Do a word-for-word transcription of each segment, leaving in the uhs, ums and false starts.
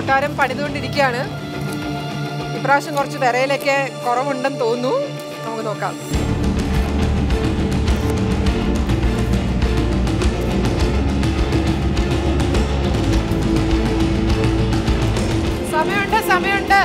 കൊട്ടാരം പണിതുകൊണ്ടിരിക്കുകയാണ്. ഇപ്രാവശ്യം കുറച്ച് വിറയിലൊക്കെ കുറവുണ്ടെന്ന് തോന്നുന്നു. നമുക്ക് നോക്കാം. സമയമുണ്ട് സമയമുണ്ട്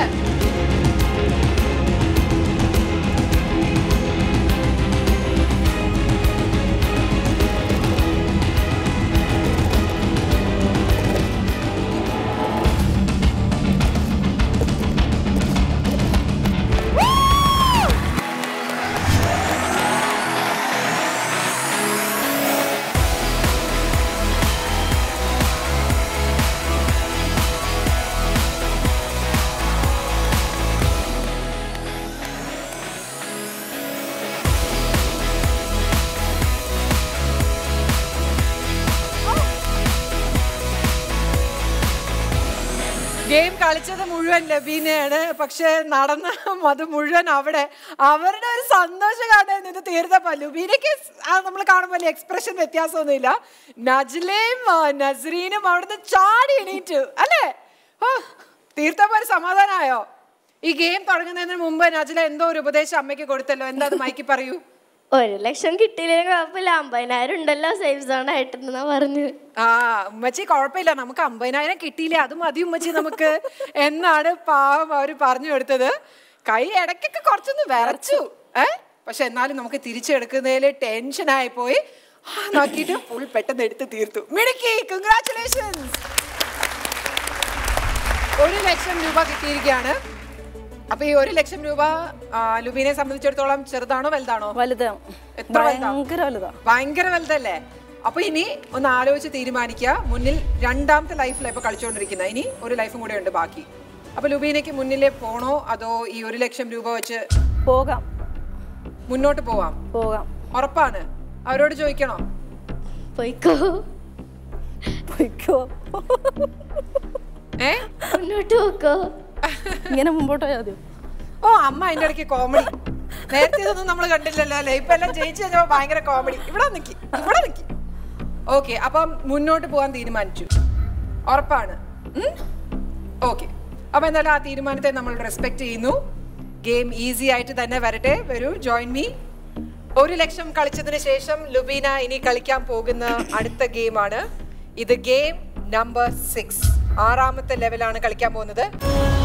ഗെയിം കളിച്ചത് മുഴുവൻ ലബീനയാണ്. പക്ഷെ നടന്ന അത് മുഴുവൻ അവിടെ അവരുടെ ഒരു സന്തോഷം കാണാൻ ഇത് തീർത്തപ്പോ ലുബീനയ്ക്ക് നമ്മൾ കാണുമ്പോൾ എക്സ്പ്രഷൻ വ്യത്യാസമൊന്നുമില്ല. നജ്ലയും നസ്രീനും അവിടുന്ന് ചാടി എണീറ്റു അല്ലേ? ഓ തീർത്തപ്പോ ഒരു സമാധാനമായോ? ഈ ഗെയിം തുടങ്ങുന്നതിന് മുമ്പ് നജ്ല എന്തോ ഒരു ഉപദേശം അമ്മയ്ക്ക് കൊടുത്തല്ലോ, എന്താ അത് മൈക്ക് പറയൂ. ഒരു ലക്ഷം കിട്ടിയില്ലെങ്കിൽ കുഴപ്പമില്ല, അമ്പതിനായിരം ഉണ്ടല്ലോ സേഫ് സോൺ ആയിട്ടെന്നാ പറഞ്ഞു. ആ ഉമ്മച്ചി കുഴപ്പമില്ല, നമുക്ക് അമ്പതിനായിരം കിട്ടിയില്ലേ അത് മതി ഉമ്മച്ചി നമുക്ക് എന്നാണ് പാവം അവര് പറഞ്ഞു കൊടുത്തത്. കൈ ഇടയ്ക്കൊക്കെ കുറച്ചൊന്ന് വിറച്ചു ഏ പക്ഷെ എന്നാലും നമുക്ക് തിരിച്ചെടുക്കുന്നതിൽ ടെൻഷനായി പോയി. നോക്കിയിട്ട് ഫുൾ പെട്ടെന്ന് എടുത്ത് തീർത്തു. മിടുക്കി, കൺഗ്രാറ്റുലേഷൻസ്. ഒരു ലക്ഷം രൂപ കിട്ടിയിരിക്കുകയാണ്. അപ്പൊ ഈ ഒരു ലക്ഷം രൂപ ലുബീനെ സംബന്ധിച്ചിടത്തോളം ചെറുതാണോ വലുതാണോ? വലുതാണ്. എത്ര വലുതാ? ഭയങ്കര വലുതല്ലേ? അപ്പൊ ഇനി ഒന്ന് ആലോചിച്ച് തീരുമാനിക്കുക. മുന്നിൽ രണ്ടാമത്തെ ലൈഫിലാണ് ഇപ്പൊ കളിച്ചുകൊണ്ടിരിക്കുന്നത്. ഇനി ഒരു ലൈഫും കൂടെ ഉണ്ട് ബാക്കി. അപ്പൊ ലുബീനയ്ക്ക് മുന്നിലെ പോണോ അതോ ഈ ഒരു ലക്ഷം രൂപ വെച്ച് പോകാം? മുന്നോട്ട് പോവാം. പോകാം. ഉറപ്പാണ്? അവരോട് ചോദിക്കണോ? പോയിക്കോ പോയിക്കോ ഏ മുന്നോട്ട് പോക്കോ, ഇങ്ങനെ മുമ്പോട്ട് പോയാൽ മതി. ഓ അമ്മ അതിന്റെ ഇടയ്ക്ക് കോമഡി. നേരത്തെ ഇതൊന്നും നമ്മൾ കണ്ടില്ലല്ലോ അല്ലെ? ഇപ്പൊ എല്ലാം ജയിച്ചു കഴിഞ്ഞപ്പോ ഭയങ്കര കോമഡി. ഇവിടെ നിക്കി ഇവിടെ നിക്കി ഓക്കെ. അപ്പം മുന്നോട്ട് പോകാൻ തീരുമാനിച്ചു, ഉറപ്പാണ്? ഓക്കെ. അപ്പൊ എന്തായാലും ആ തീരുമാനത്തെ നമ്മൾ റെസ്പെക്ട് ചെയ്യുന്നു. ഗെയിം ഈസി ആയിട്ട് തന്നെ വരട്ടെ. വരൂ, ജോയിൻ മീ. ഒരു ലക്ഷം കളിച്ചതിന് ശേഷം ലുബീന ഇനി കളിക്കാൻ പോകുന്ന അടുത്ത ഗെയിമാണ്. ഇത് ഗെയിം നമ്പർ സിക്സ്, ആറാമത്തെ ലെവലാണ് കളിക്കാൻ പോകുന്നത്.